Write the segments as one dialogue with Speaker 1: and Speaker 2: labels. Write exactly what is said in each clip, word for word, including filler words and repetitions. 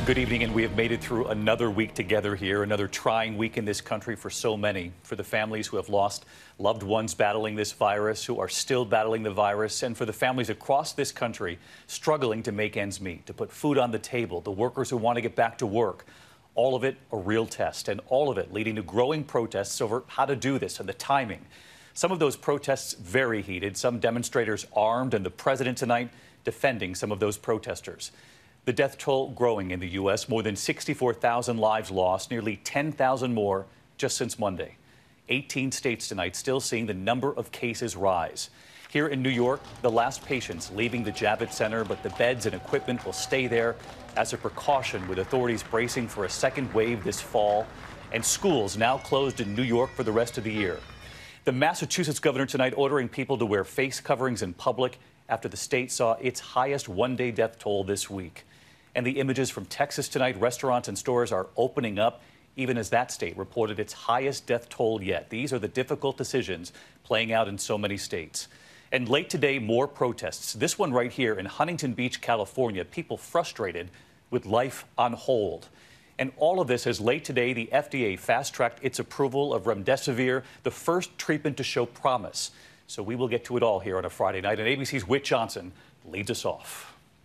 Speaker 1: Good evening, and we have made it through another week together here, another trying week in this country for so many, for the families who have lost loved ones battling this virus, who are still battling the virus, and for the families across this country struggling to make ends meet, to put food on the table, the workers who want to get back to work. All of it a real test, and all of it leading to growing protests over how to do this and the timing. Some of those protests very heated, some demonstrators armed, and the president tonight defending some of those protesters. The death toll growing in the U S, more than sixty-four thousand lives lost, nearly ten thousand more just since Monday. eighteen states tonight still seeing the number of cases rise. Here in New York, the last patients leaving the Javits Center, but the beds and equipment will stay there as a precaution, with authorities bracing for a second wave this fall, and schools now closed in New York for the rest of the year. The Massachusetts governor tonight ordering people to wear face coverings in public after the state saw its highest one-day death toll this week. And the images from Texas tonight, restaurants and stores are opening up, even as that state reported its highest death toll yet. These are the difficult decisions playing out in so many states. And late today, more protests. This one right here in Huntington Beach, California, people frustrated with life on hold. And all of this as late today, the F D A fast-tracked its approval of remdesivir, the first treatment to show promise. So we will get to it all here on a Friday night, and A B C's Whit Johnson leads us off.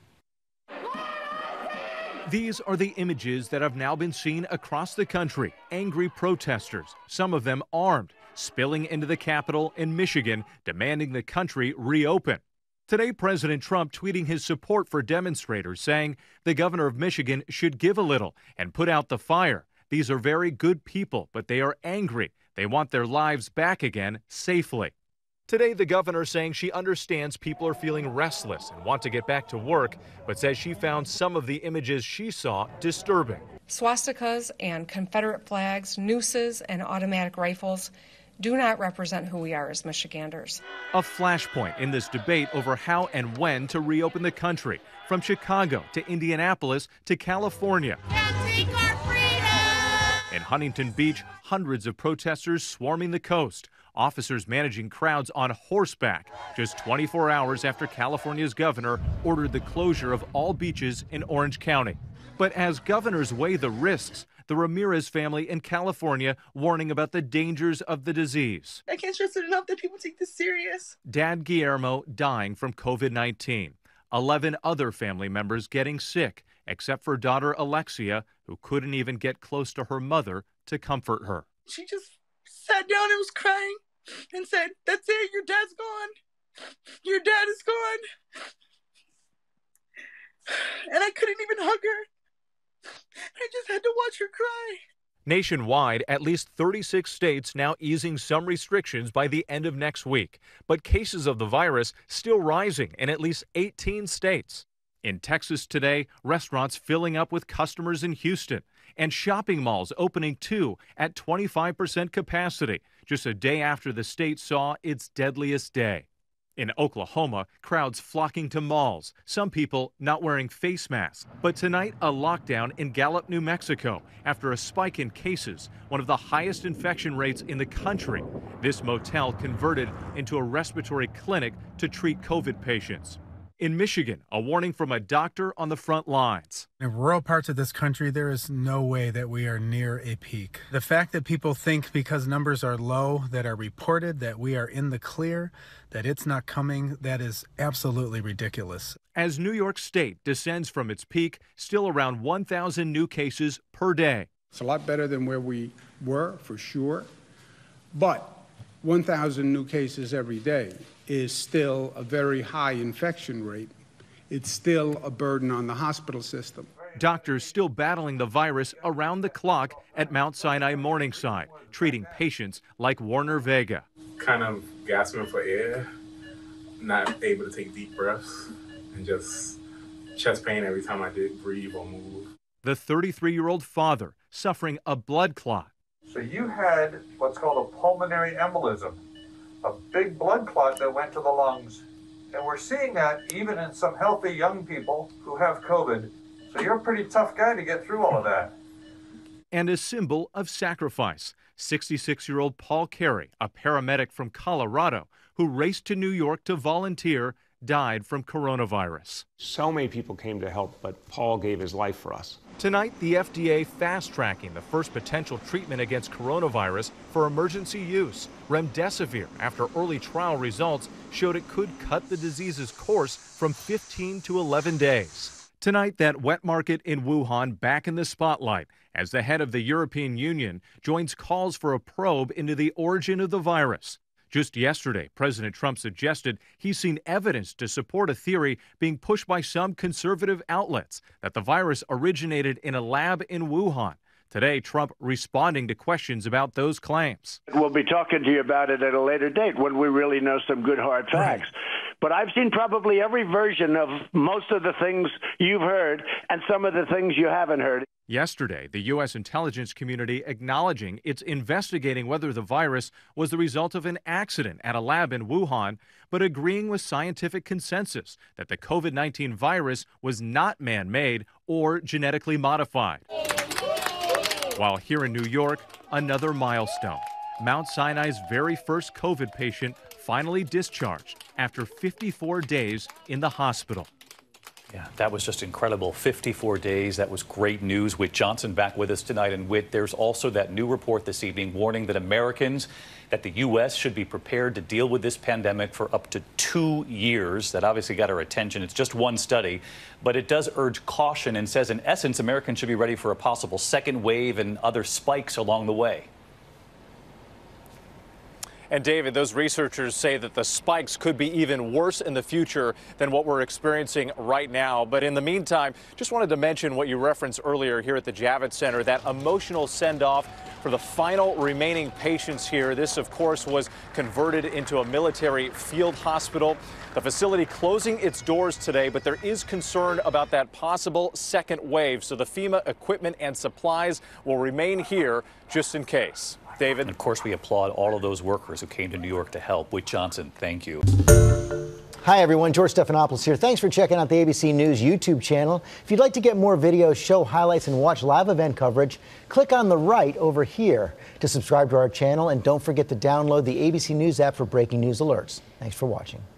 Speaker 2: These are the images that have now been seen across the country. Angry protesters, some of them armed, spilling into the Capitol in Michigan, demanding the country reopen. Today, President Trump tweeting his support for demonstrators, saying the governor of Michigan should give a little and put out the fire. These are very good people, but they are angry. They want their lives back again safely. Today, the governor saying she understands people are feeling restless and want to get back to work, but says she found some of the images she saw disturbing.
Speaker 3: Swastikas and Confederate flags, nooses, and automatic rifles do not represent who we are as Michiganders.
Speaker 2: A flashpoint in this debate over how and when to reopen the country, from Chicago to Indianapolis to California.
Speaker 4: Can't take our freedom!
Speaker 2: In Huntington Beach, hundreds of protesters swarming the coast. Officers managing crowds on horseback just twenty-four hours after California's governor ordered the closure of all beaches in Orange County. But as governors weigh the risks, the Ramirez family in California warning about the dangers of the disease.
Speaker 5: I can't stress it enough that people take this serious.
Speaker 2: Dad Guillermo dying from COVID nineteen. eleven other family members getting sick, except for daughter Alexia, who couldn't even get close to her mother to comfort her.
Speaker 5: She just sat down and was crying and said, "That's it, your dad's gone. Your dad is gone." And I couldn't even hug her. I just had to watch her cry.
Speaker 2: Nationwide, at least thirty-six states now easing some restrictions by the end of next week. But cases of the virus still rising in at least eighteen states. In Texas today, restaurants filling up with customers in Houston, and shopping malls opening too at twenty-five percent capacity, just a day after the state saw its deadliest day. In Oklahoma, crowds flocking to malls, some people not wearing face masks. But tonight, a lockdown in Gallup, New Mexico, after a spike in cases, one of the highest infection rates in the country. This motel converted into a respiratory clinic to treat COVID patients. In Michigan, a warning from a doctor on the front lines.
Speaker 6: In rural parts of this country, there is no way that we are near a peak. The fact that people think because numbers are low that are reported that we are in the clear, that it's not coming, that is absolutely ridiculous.
Speaker 2: As New York State descends from its peak, still around one thousand new cases per day.
Speaker 7: It's a lot better than where we were, for sure, but one thousand new cases every day is still a very high infection rate. It's still a burden on the hospital system.
Speaker 2: Doctors still battling the virus around the clock at Mount Sinai Morningside, treating patients like Warner Vega.
Speaker 8: Kind of gasping for air, not able to take deep breaths, and just chest pain every time I did breathe or move.
Speaker 2: The thirty-three-year-old father suffering a blood clot.
Speaker 9: So you had what's called a pulmonary embolism, a big blood clot that went to the lungs. And we're seeing that even in some healthy young people who have COVID. So you're a pretty tough guy to get through all of that.
Speaker 2: And a symbol of sacrifice. sixty-six-year-old Paul Carey, a paramedic from Colorado, who raced to New York to volunteer, died from coronavirus.
Speaker 10: So many people came to help, but Paul gave his life for us.
Speaker 2: Tonight, the F D A fast-tracking the first potential treatment against coronavirus for emergency use, remdesivir, after early trial results showed it could cut the disease's course from fifteen to eleven days. Tonight, that wet market in Wuhan back in the spotlight as the head of the European Union joins calls for a probe into the origin of the virus. Just yesterday, President Trump suggested he's seen evidence to support a theory being pushed by some conservative outlets that the virus originated in a lab in Wuhan. Today, Trump responding to questions about those claims.
Speaker 11: We'll be talking to you about it at a later date when we really know some good hard facts. Right. But I've seen probably every version of most of the things you've heard and some of the things you haven't heard.
Speaker 2: Yesterday, the U S intelligence community acknowledging it's investigating whether the virus was the result of an accident at a lab in Wuhan, but agreeing with scientific consensus that the COVID nineteen virus was not man-made or genetically modified. While here in New York, another milestone. Mount Sinai's very first COVID patient finally discharged after fifty-four days in the hospital.
Speaker 1: Yeah, that was just incredible. fifty-four days. That was great news. Whit Johnson back with us tonight. And Whit, there's also that new report this evening warning that Americans, that the U S should be prepared to deal with this pandemic for up to two years. That obviously got our attention. It's just one study, but it does urge caution and says, in essence, Americans should be ready for a possible second wave and other spikes along the way.
Speaker 12: And David, those researchers say that the spikes could be even worse in the future than what we're experiencing right now. But in the meantime, just wanted to mention what you referenced earlier here at the Javits Center, that emotional send-off for the final remaining patients here. This, of course, was converted into a military field hospital. The facility closing its doors today, but there is concern about that possible second wave. So the FEMA equipment and supplies will remain here just in case. David.
Speaker 1: And of course, we applaud all of those workers who came to New York to help. Whit Johnson, thank you.
Speaker 13: Hi, everyone. George Stephanopoulos here. Thanks for checking out the A B C News YouTube channel. If you'd like to get more videos, show highlights, and watch live event coverage, click on the right over here to subscribe to our channel. And don't forget to download the A B C News app for breaking news alerts. Thanks for watching.